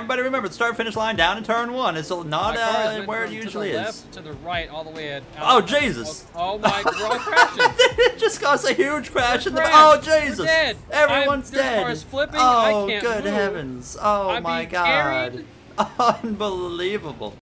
everybody remember, the start-finish line down in turn 1. It's not My car is where it from usually to the is. left, to the right, all the way out. Oh, Jesus. Oh, my, we're all crashing. It just caused a huge crash in the... crashed. Oh, We're Jesus. dead. Everyone's This dead. car is flipping. Oh, I can't good move. heavens. Oh, I'm my being God. carried. Unbelievable.